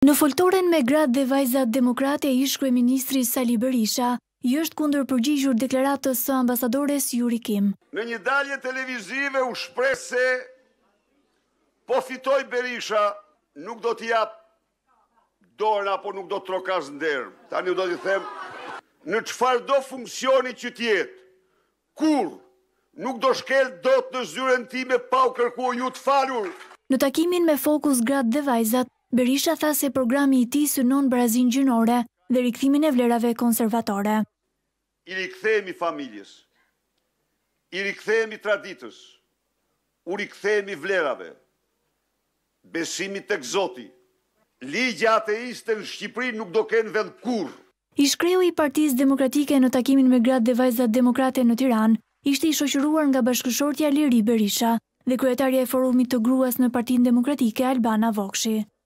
Në foltoren me gratë dhe vajzat demokrate, ish kryeministri Sali Berisha i është kundër përgjigjur deklaratës së ambasadores Yuri Kim. Në një dalje televizive u shpreh se po fitoj Berisha, nuk do t'i jap dorën apo nuk do të trokash nder. Tani do t'i them, në çfarëdo funksioni që t'jetë, kur nuk do shkel dot në zyrën time pa u kërkuar ju të falur. Në takimin me Fokus Gratë dhe Vajzat, Berisha tha se programi i tij synon barazinë gjinore dhe rikthimin e vlerave konservatore. I rikthehemi familjes, i rikthehemi traditës, u rikthehemi vlerave, besimit tek Zoti. Ligje ateiste në Shqipëri nuk do kenë vend kurrë. Ish-kreu i Partisë Demokratike në takimin me gratë dhe vajzat demokrate në Tiranë ishte i shoqëruar nga bashkëshortja Liri Berisha dhe kryetaria e forumit të gruas në Partinë Demokratike Albana Vokshi.